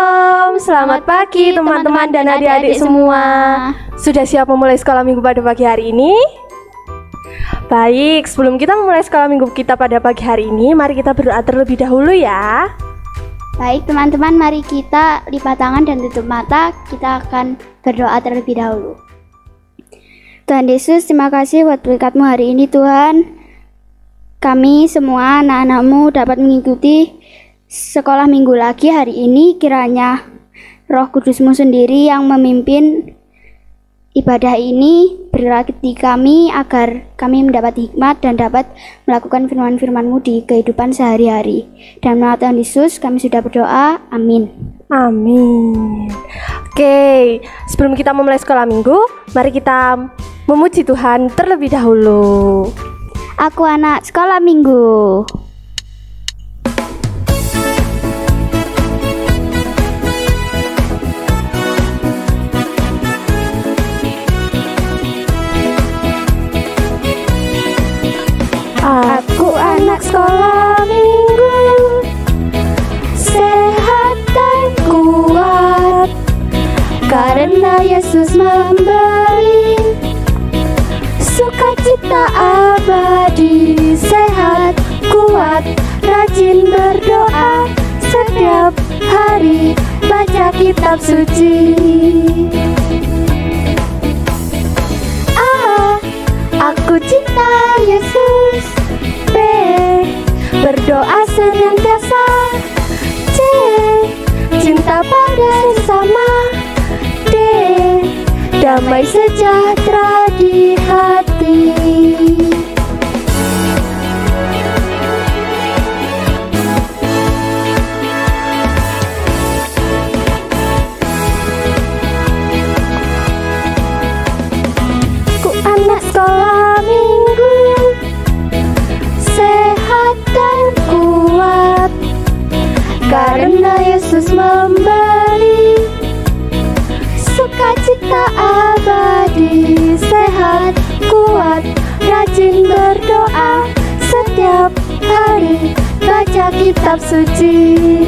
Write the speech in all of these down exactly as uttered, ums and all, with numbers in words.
Shalom, selamat pagi teman-teman dan adik-adik semua. Sudah siap memulai sekolah minggu pada pagi hari ini? Baik, sebelum kita memulai sekolah minggu kita pada pagi hari ini, mari kita berdoa terlebih dahulu ya. Baik teman-teman, mari kita lipat tangan dan tutup mata. Kita akan berdoa terlebih dahulu. Tuhan Yesus, terima kasih buat berkat-Mu hari ini Tuhan. Kami semua anak-anak-Mu dapat mengikuti sekolah minggu lagi hari ini. Kiranya Roh Kudus-Mu sendiri yang memimpin ibadah ini, bergerak di kami agar kami mendapat hikmat dan dapat melakukan firman-firman-Mu di kehidupan sehari-hari. Dan nama Tuhan Yesus kami sudah berdoa, amin. Amin. Oke, sebelum kita memulai sekolah minggu, mari kita memuji Tuhan terlebih dahulu. Aku anak sekolah minggu. Aku anak sekolah minggu, sehat dan kuat, karena Yesus memberi sukacita abadi. Sehat, kuat, rajin berdoa, setiap hari baca kitab suci. A, aku cinta Yesus. B, berdoa senantiasa. C, cinta pada sesama. D, damai sejahtera di hati. Ku anak sekolah minggu, sehat dan kuat, karena Yesus memberi sukacita abadi. Sehat, kuat, rajin berdoa, setiap hari baca kitab suci.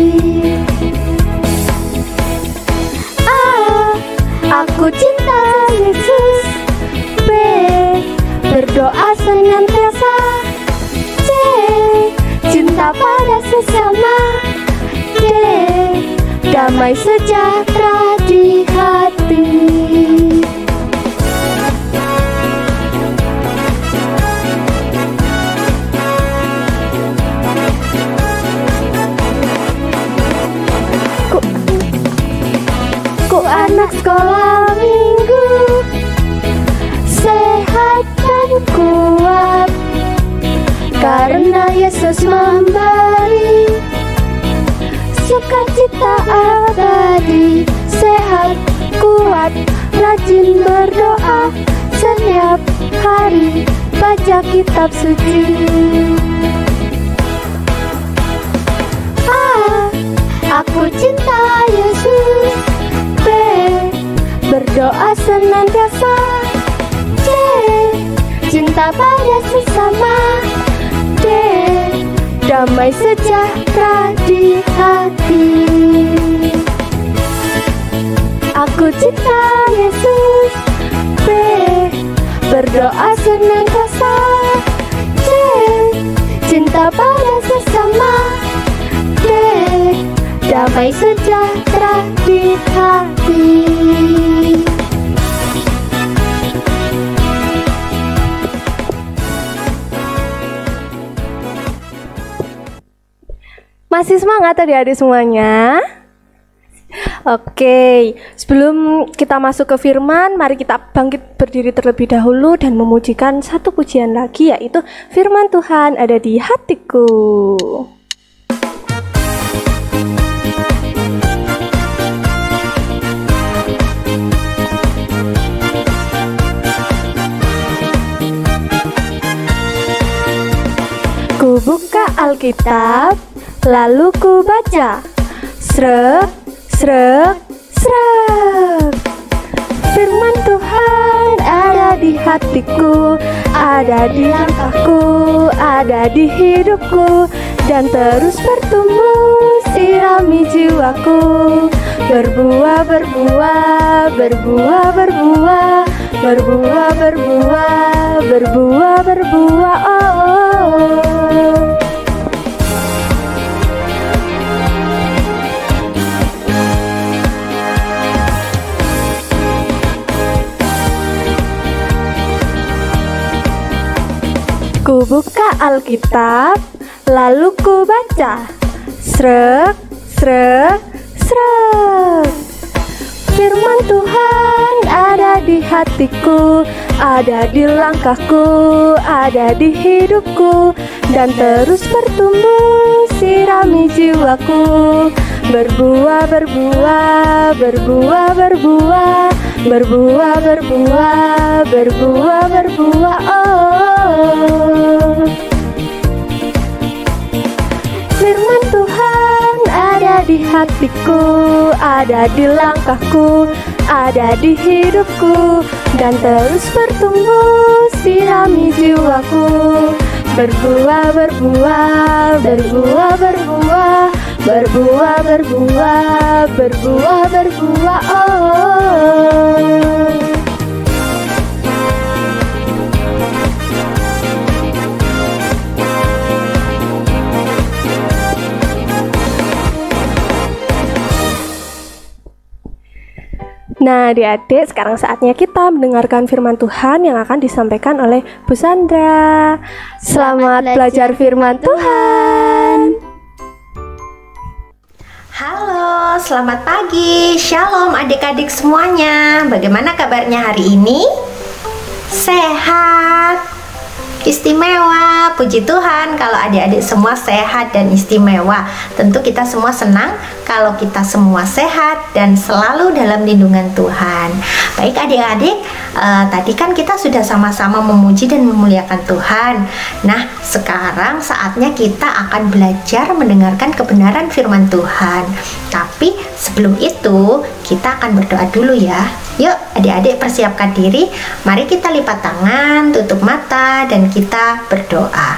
A, aku cinta Yesus. B, berdoa senantiasa. C, cinta pada sesama. D, damai sejahtera di hati. Ku, ku anak sekolah minggu, sehat dan kuat, karena Yesus memberi sukacita abadi. Sehat, kuat, rajin berdoa, setiap hari baca kitab suci. A, aku cinta Yesus. B, berdoa senantiasa. C, cinta pada sesama. D, damai sejahtera di hati. Aku cinta Yesus. B, berdoa senantiasa. C, cinta pada sesama. D, damai sejahtera di hati. Masih semangat adik-adik semuanya? Oke, sebelum kita masuk ke firman, mari kita bangkit berdiri terlebih dahulu dan memujikan satu pujian lagi, yaitu firman Tuhan ada di hatiku. Ku buka Alkitab, lalu ku baca, srek, srek, srek. Firman Tuhan ada di hatiku, ada di langkahku, ada di hidupku, dan terus bertumbuh sirami jiwaku. berbuah, berbuah, berbuah, berbuah, berbuah, berbuah, berbuah, berbuah, oh, oh. Ku buka Alkitab, lalu ku baca, srek, srek, srek. Firman Tuhan ada di hatiku, ada di langkahku, ada di hidupku, dan terus bertumbuh sirami jiwaku. Berbuah, berbuah, berbuah, berbuah, berbuah, berbuah, berbuah, berbuah, oh. Firman Tuhan ada di hatiku, ada di langkahku, ada di hidupku, dan terus bertumbuh sirami jiwaku. Berbuah, berbuah, berbuah, berbuah, berbuah, berbuah, berbuah, berbuah, oh. Nah, adik-adik, sekarang saatnya kita mendengarkan firman Tuhan yang akan disampaikan oleh Bu Sandra. Selamat, Selamat belajar firman Tuhan. Halo, selamat pagi. Shalom adik-adik semuanya. Bagaimana kabarnya hari ini? Sehat? Istimewa, puji Tuhan kalau adik-adik semua sehat dan istimewa. Tentu kita semua senang kalau kita semua sehat dan selalu dalam lindungan Tuhan. Baik adik-adik, uh, tadi kan kita sudah sama-sama memuji dan memuliakan Tuhan. Nah, sekarang saatnya kita akan belajar mendengarkan kebenaran firman Tuhan. Tapi sebelum itu, kita akan berdoa dulu ya. Yuk adik-adik persiapkan diri. Mari kita lipat tangan, tutup mata, dan kita berdoa.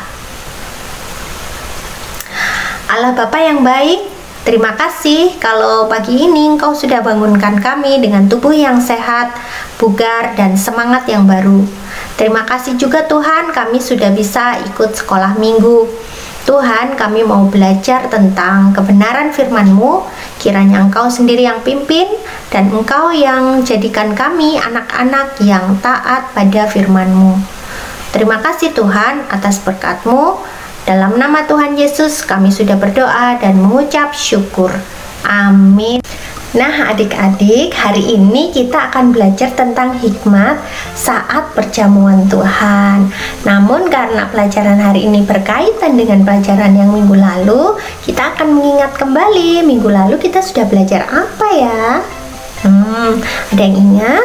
Allah Bapa yang baik, terima kasih kalau pagi ini Engkau sudah bangunkan kami dengan tubuh yang sehat, bugar, dan semangat yang baru. Terima kasih juga Tuhan, kami sudah bisa ikut sekolah minggu. Tuhan, kami mau belajar tentang kebenaran firman-Mu. Kiranya Engkau sendiri yang pimpin, dan Engkau yang jadikan kami anak-anak yang taat pada firman-Mu. Terima kasih Tuhan atas berkat-Mu. Dalam nama Tuhan Yesus kami sudah berdoa dan mengucap syukur. Amin. Nah adik-adik, hari ini kita akan belajar tentang hikmat saat perjamuan Tuhan. Namun karena pelajaran hari ini berkaitan dengan pelajaran yang minggu lalu, kita akan mengingat kembali minggu lalu kita sudah belajar apa ya? Hmm, ada yang ingat?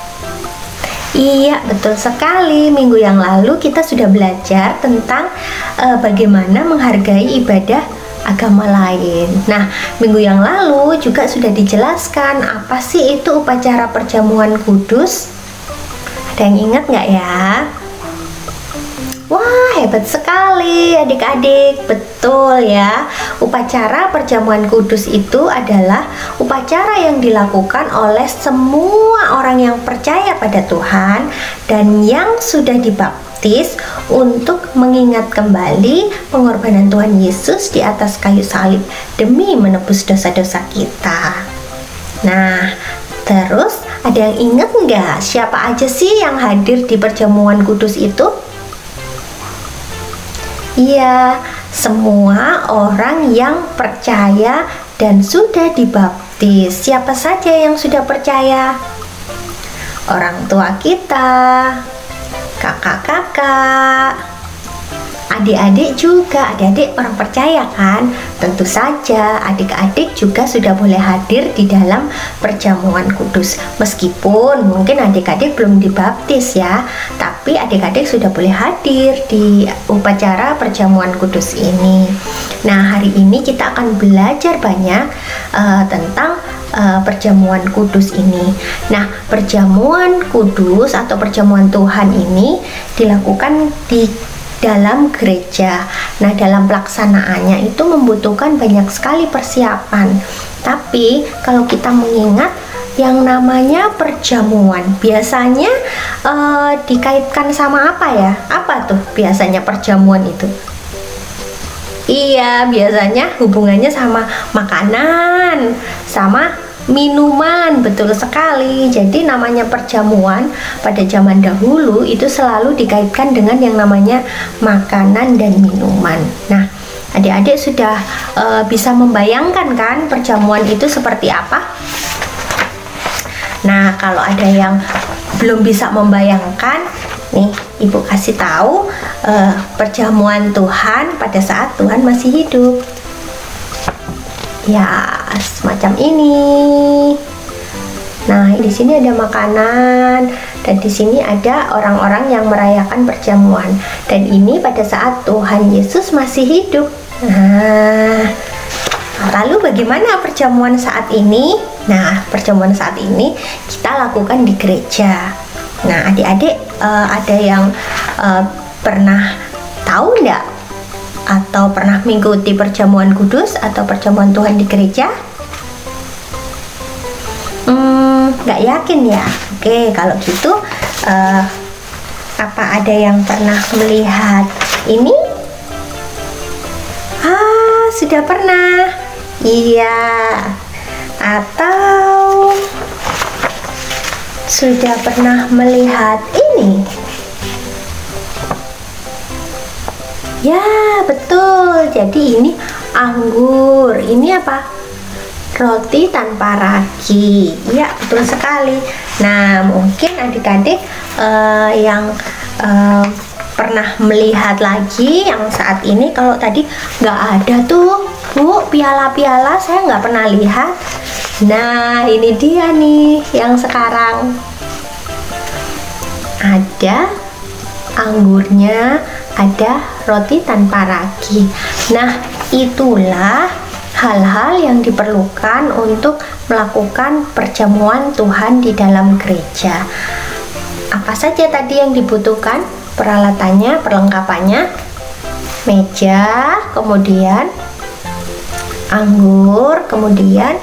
Iya, betul sekali. Minggu yang lalu kita sudah belajar tentang uh, bagaimana menghargai ibadah agama lain. Nah, minggu yang lalu juga sudah dijelaskan apa sih itu upacara perjamuan kudus. Ada yang ingat nggak ya? Wah, hebat sekali adik-adik. Betul ya. Upacara perjamuan kudus itu adalah upacara yang dilakukan oleh semua orang yang percaya pada Tuhan dan yang sudah dibaptis untuk mengingat kembali pengorbanan Tuhan Yesus di atas kayu salib demi menebus dosa-dosa kita. Nah, terus ada yang ingat nggak siapa aja sih yang hadir di perjamuan kudus itu? Iya, semua orang yang percaya dan sudah dibaptis. Siapa saja yang sudah percaya? Orang tua kita, kakak-kakak, adik-adik juga. Adik-adik orang percaya kan? Tentu saja adik-adik juga sudah boleh hadir di dalam perjamuan kudus. Meskipun mungkin adik-adik belum dibaptis ya, tapi adik-adik sudah boleh hadir di upacara perjamuan kudus ini. Nah, hari ini kita akan belajar banyak uh, tentang uh, perjamuan kudus ini. Nah, perjamuan kudus atau perjamuan Tuhan ini dilakukan di dalam gereja. Nah, dalam pelaksanaannya itu membutuhkan banyak sekali persiapan. Tapi kalau kita mengingat yang namanya perjamuan, biasanya uh, dikaitkan sama apa ya? Apa tuh biasanya perjamuan itu? Iya, biasanya hubungannya sama makanan, sama minuman, betul sekali. Jadi namanya perjamuan pada zaman dahulu itu selalu dikaitkan dengan yang namanya makanan dan minuman. Nah, adik-adik sudah uh, bisa membayangkan kan perjamuan itu seperti apa? Nah, kalau ada yang belum bisa membayangkan, nih Ibu kasih tahu uh, perjamuan Tuhan pada saat Tuhan masih hidup. Ya, semacam ini. Nah, di sini ada makanan dan di sini ada orang-orang yang merayakan perjamuan. Dan ini pada saat Tuhan Yesus masih hidup. Nah, lalu bagaimana perjamuan saat ini? Nah, perjamuan saat ini kita lakukan di gereja. Nah, adik-adik uh, ada yang uh, pernah tahu enggak? Atau pernah mengikuti perjamuan kudus atau perjamuan Tuhan di gereja? Hmm, nggak yakin ya? Oke, kalau gitu uh, apa ada yang pernah melihat ini? Ah, sudah pernah. Iya. Atau sudah pernah melihat ini? Ya, betul. Jadi ini anggur. Ini apa? Roti tanpa ragi. Ya, betul sekali. Nah, mungkin adik-adik uh, yang uh, pernah melihat lagi yang saat ini, kalau tadi nggak ada tuh Bu piala-piala, saya nggak pernah lihat. Nah, ini dia nih yang sekarang ada anggurnya, ada roti tanpa ragi. Nah, itulah hal-hal yang diperlukan untuk melakukan perjamuan Tuhan di dalam gereja. Apa saja tadi yang dibutuhkan? Peralatannya, perlengkapannya, meja, kemudian anggur, kemudian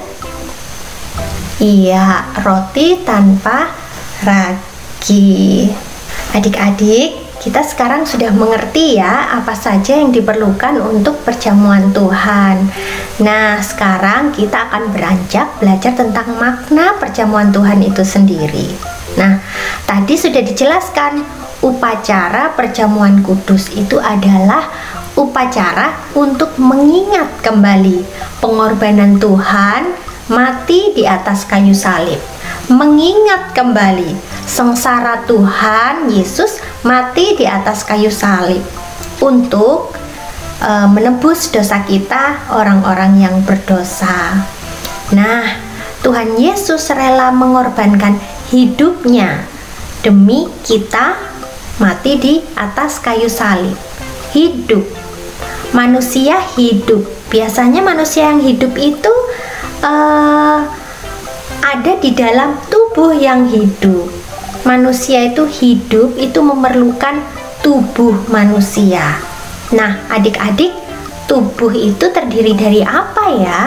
iya, roti tanpa ragi. Adik-adik, kita sekarang sudah mengerti ya apa saja yang diperlukan untuk perjamuan Tuhan. Nah, sekarang kita akan beranjak belajar tentang makna perjamuan Tuhan itu sendiri. Nah, tadi sudah dijelaskan upacara perjamuan kudus itu adalah upacara untuk mengingat kembali pengorbanan Tuhan mati di atas kayu salib. Mengingat kembali sengsara Tuhan Yesus mati di atas kayu salib untuk e, menebus dosa kita, orang-orang yang berdosa. Nah, Tuhan Yesus rela mengorbankan hidupnya demi kita, mati di atas kayu salib. Hidup, manusia hidup. Biasanya manusia yang hidup itu uh, ada di dalam tubuh yang hidup. Manusia itu hidup itu memerlukan tubuh manusia. Nah, adik-adik, tubuh itu terdiri dari apa ya?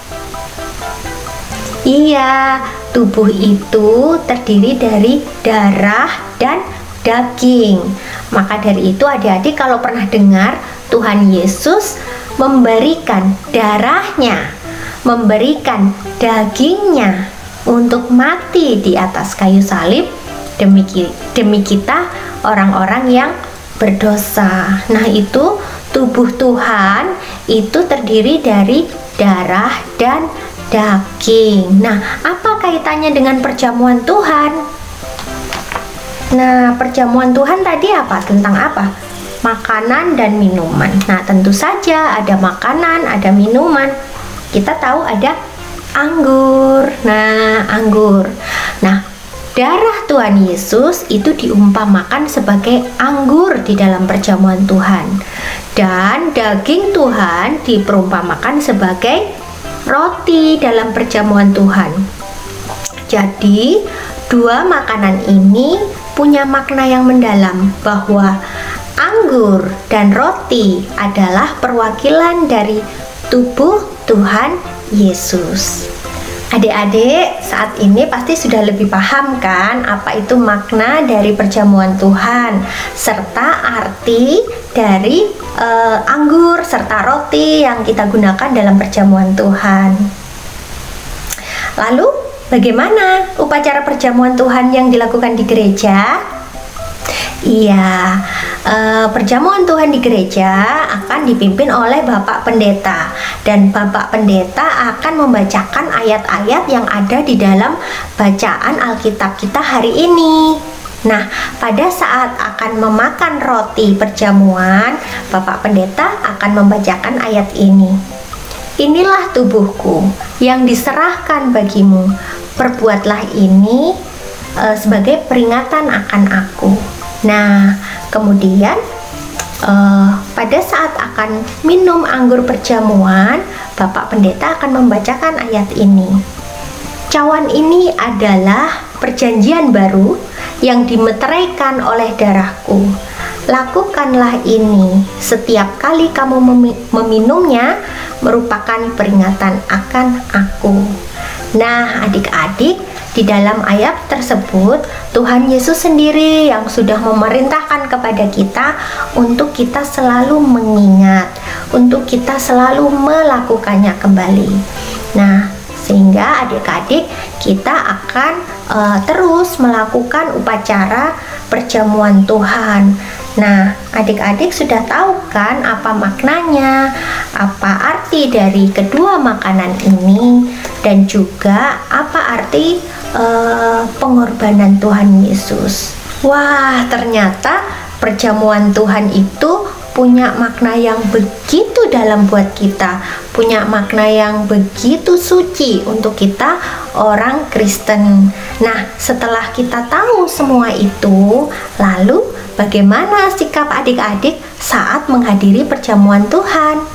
Iya, tubuh itu terdiri dari darah dan daging. Maka dari itu adik-adik kalau pernah dengar Tuhan Yesus memberikan darahnya, memberikan dagingnya untuk mati di atas kayu salib demi, demi kita orang-orang yang berdosa. Nah, itu tubuh Tuhan itu terdiri dari darah dan daging. Nah, apa kaitannya dengan perjamuan Tuhan? Nah, perjamuan Tuhan tadi apa? Tentang apa? Makanan dan minuman. Nah, tentu saja ada makanan, ada minuman. Kita tahu ada anggur. Nah, anggur. Nah, darah Tuhan Yesus itu diumpamakan sebagai anggur di dalam perjamuan Tuhan. Dan daging Tuhan diperumpamakan sebagai roti dalam perjamuan Tuhan. Jadi, dua makanan ini punya makna yang mendalam bahwa anggur dan roti adalah perwakilan dari tubuh Tuhan Yesus. Adik-adik saat ini pasti sudah lebih paham kan apa itu makna dari perjamuan Tuhan serta arti dari uh, anggur serta roti yang kita gunakan dalam perjamuan Tuhan. Lalu bagaimana upacara perjamuan Tuhan yang dilakukan di gereja? Iya, eh, perjamuan Tuhan di gereja akan dipimpin oleh Bapak Pendeta, dan Bapak Pendeta akan membacakan ayat-ayat yang ada di dalam bacaan Alkitab kita hari ini. Nah, pada saat akan memakan roti perjamuan, Bapak Pendeta akan membacakan ayat ini. Inilah tubuhku yang diserahkan bagimu, perbuatlah ini eh, sebagai peringatan akan aku. Nah, kemudian uh, pada saat akan minum anggur perjamuan, Bapak Pendeta akan membacakan ayat ini. Cawan ini adalah perjanjian baru yang dimeteraikan oleh darahku. Lakukanlah ini setiap kali kamu meminumnya, merupakan peringatan akan aku. Nah, adik-adik, di dalam ayat tersebut, Tuhan Yesus sendiri yang sudah memerintahkan kepada kita untuk kita selalu mengingat, untuk kita selalu melakukannya kembali. Nah, sehingga adik-adik kita akan uh, terus melakukan upacara perjamuan Tuhan. Nah, adik-adik sudah tahu kan apa maknanya, apa arti dari kedua makanan ini, dan juga apa arti uh, pengorbanan Tuhan Yesus. Wah, ternyata perjamuan Tuhan itu punya makna yang begitu dalam buat kita, punya makna yang begitu suci untuk kita orang Kristen. Nah, setelah kita tahu semua itu, lalu bagaimana sikap adik-adik saat menghadiri perjamuan Tuhan?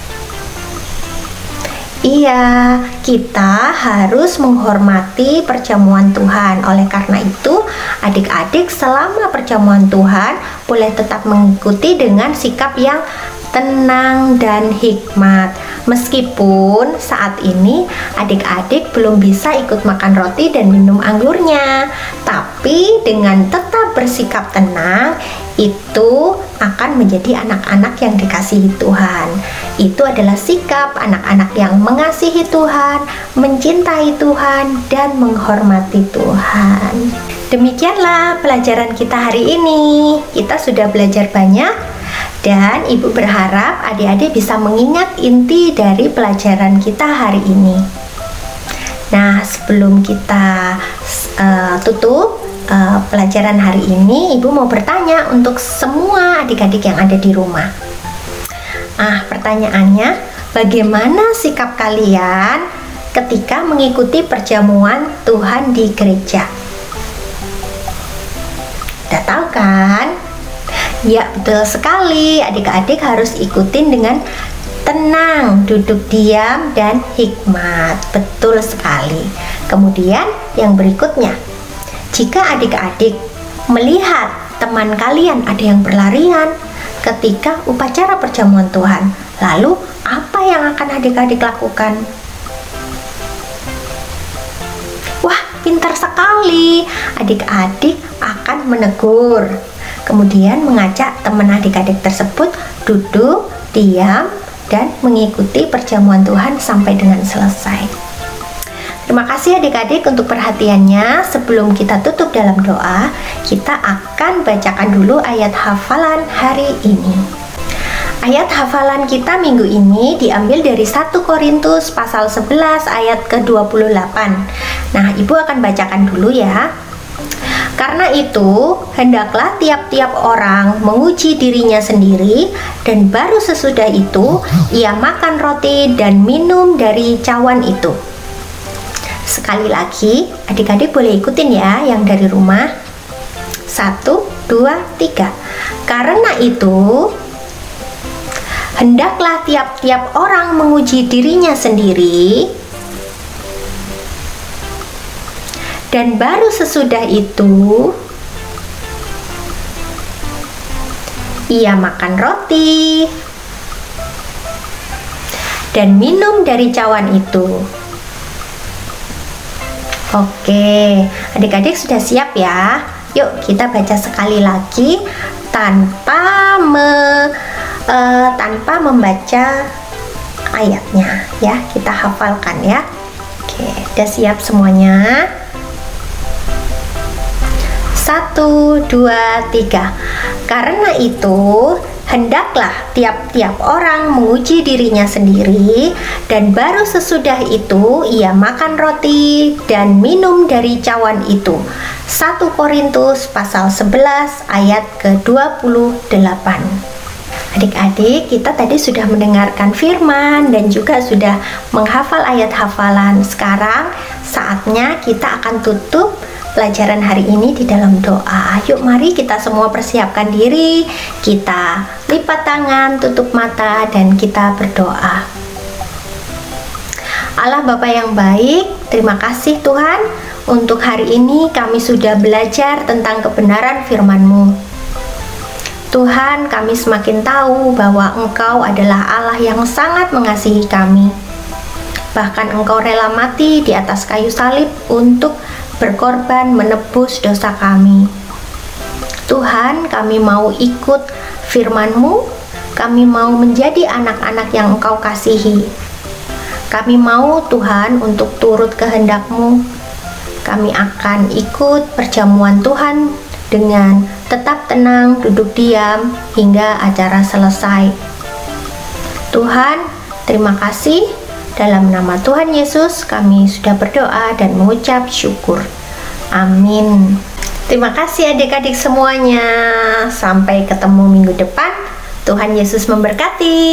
Iya, kita harus menghormati perjamuan Tuhan. Oleh karena itu, adik-adik selama perjamuan Tuhan boleh tetap mengikuti dengan sikap yang tenang dan hikmat. Meskipun saat ini adik-adik belum bisa ikut makan roti dan minum anggurnya, tapi dengan tetap bersikap tenang, itu akan menjadi anak-anak yang dikasihi Tuhan. Itu adalah sikap anak-anak yang mengasihi Tuhan, mencintai Tuhan, dan menghormati Tuhan. Demikianlah pelajaran kita hari ini. Kita sudah belajar banyak, dan Ibu berharap adik-adik bisa mengingat inti dari pelajaran kita hari ini. Nah, sebelum kita uh, tutup uh, pelajaran hari ini, Ibu mau bertanya untuk semua adik-adik yang ada di rumah. Ah, pertanyaannya, bagaimana sikap kalian ketika mengikuti perjamuan Tuhan di gereja? Udah tahu kan? Ya, betul sekali. Adik-adik harus ikutin dengan tenang, duduk diam, dan hikmat. Betul sekali. Kemudian yang berikutnya, jika adik-adik melihat teman kalian ada yang berlarian ketika upacara perjamuan Tuhan, lalu apa yang akan adik-adik lakukan? Wah, pintar sekali. Adik-adik akan menegur, kemudian mengajak teman adik-adik tersebut duduk, diam, dan mengikuti perjamuan Tuhan sampai dengan selesai. Terima kasih adik-adik untuk perhatiannya. Sebelum kita tutup dalam doa, kita akan bacakan dulu ayat hafalan hari ini. Ayat hafalan kita minggu ini diambil dari satu Korintus pasal sebelas ayat ke dua puluh delapan. Nah, Ibu akan bacakan dulu ya. Karena itu, hendaklah tiap-tiap orang menguji dirinya sendiri, dan baru sesudah itu ia makan roti dan minum dari cawan itu. Sekali lagi, adik-adik boleh ikutin ya yang dari rumah. Satu, dua, tiga. Karena itu, hendaklah tiap-tiap orang menguji dirinya sendiri, dan baru sesudah itu ia makan roti dan minum dari cawan itu. Oke, adik-adik sudah siap ya? Yuk kita baca sekali lagi tanpa me, uh, tanpa membaca ayatnya ya. Kita hafalkan ya. Oke, udah siap semuanya? Satu, dua, tiga. Karena itu hendaklah tiap-tiap orang menguji dirinya sendiri, dan baru sesudah itu ia makan roti dan minum dari cawan itu. satu Korintus pasal sebelas ayat ke dua puluh delapan. Adik-adik, kita tadi sudah mendengarkan firman dan juga sudah menghafal ayat hafalan. Sekarang saatnya kita akan tutup pelajaran hari ini di dalam doa. Yuk mari kita semua persiapkan diri, kita lipat tangan, tutup mata, dan kita berdoa. Allah Bapa yang baik, terima kasih Tuhan, untuk hari ini kami sudah belajar tentang kebenaran firman-Mu. Tuhan, kami semakin tahu bahwa Engkau adalah Allah yang sangat mengasihi kami. Bahkan Engkau rela mati di atas kayu salib untuk berkorban menebus dosa kami. Tuhan, kami mau ikut firman-Mu, kami mau menjadi anak-anak yang Engkau kasihi. Kami mau Tuhan untuk turut kehendak-Mu. Kami akan ikut perjamuan Tuhan dengan tetap tenang, duduk diam hingga acara selesai. Tuhan, terima kasih. Dalam nama Tuhan Yesus kami sudah berdoa dan mengucap syukur. Amin. Terima kasih adik-adik semuanya. Sampai ketemu minggu depan. Tuhan Yesus memberkati.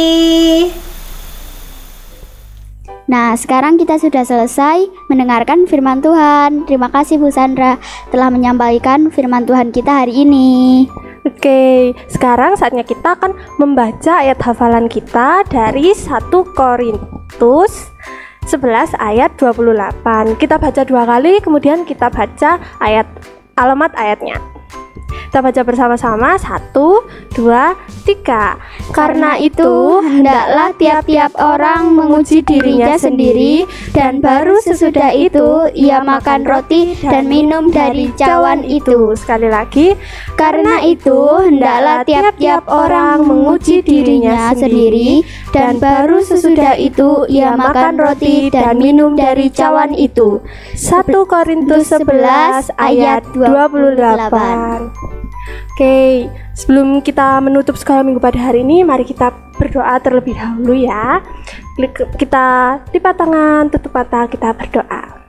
Nah, sekarang kita sudah selesai mendengarkan firman Tuhan. Terima kasih Bu Sandra telah menyampaikan firman Tuhan kita hari ini. Oke, sekarang saatnya kita akan membaca ayat hafalan kita dari satu Korintus sebelas ayat dua puluh delapan. Kita baca dua kali, kemudian kita baca ayat alamat ayatnya. Kita baca bersama-sama, satu, dua, tiga. Karena itu, hendaklah tiap-tiap orang menguji dirinya sendiri, dan baru sesudah itu ia makan roti dan minum dari cawan itu. Sekali lagi, Karena itu, hendaklah tiap-tiap orang menguji dirinya sendiri, dan baru sesudah itu ia makan roti dan minum dari cawan itu. satu Korintus sebelas ayat dua puluh delapan. Oke, sebelum kita menutup sekolah minggu pada hari ini, mari kita berdoa terlebih dahulu ya. Kita lipat tangan, tutup mata, kita berdoa.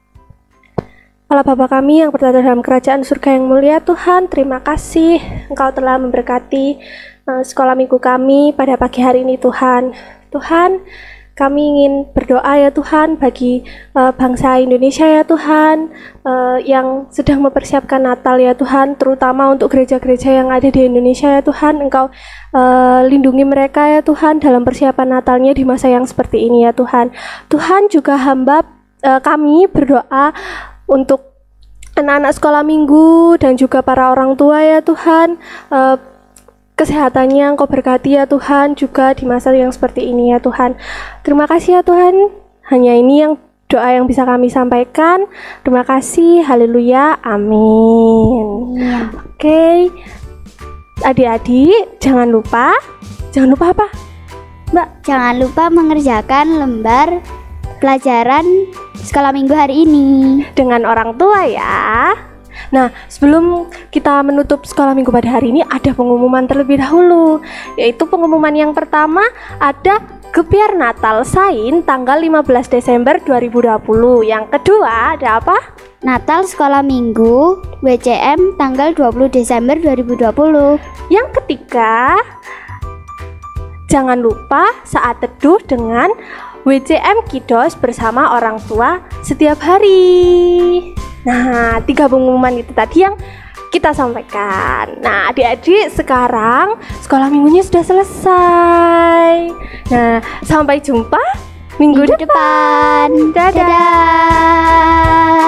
Allah Bapa kami yang berada dalam kerajaan surga yang mulia, Tuhan, terima kasih Engkau telah memberkati uh, sekolah minggu kami pada pagi hari ini, Tuhan. Tuhan, kami ingin berdoa ya Tuhan bagi uh, bangsa Indonesia ya Tuhan, uh, yang sedang mempersiapkan Natal ya Tuhan, terutama untuk gereja-gereja yang ada di Indonesia ya Tuhan. Engkau uh, lindungi mereka ya Tuhan dalam persiapan Natalnya di masa yang seperti ini ya Tuhan. Tuhan, juga hamba uh, kami berdoa untuk anak-anak sekolah minggu dan juga para orang tua ya Tuhan, uh, kesehatannya Engkau berkati ya Tuhan, juga di masa yang seperti ini ya Tuhan. Terima kasih ya Tuhan, hanya ini yang doa yang bisa kami sampaikan. Terima kasih, haleluya, amin. Ya. Oke, adik-adik jangan lupa, jangan lupa apa Mbak? Jangan lupa mengerjakan lembar pelajaran sekolah minggu hari ini dengan orang tua ya. Nah, sebelum kita menutup sekolah minggu pada hari ini, ada pengumuman terlebih dahulu, yaitu pengumuman yang pertama ada Gebiar Natal Sain tanggal lima belas Desember dua ribu dua puluh. Yang kedua ada apa? Natal sekolah minggu W C M tanggal dua puluh Desember dua ribu dua puluh. Yang ketiga, jangan lupa saat teduh dengan W C M Kiddos bersama orang tua setiap hari. Nah, tiga pengumuman itu tadi yang kita sampaikan. Nah, adik-adik, sekarang sekolah minggunya sudah selesai. Nah, sampai jumpa minggu, Minggu depan. depan. Dadah. Dadah.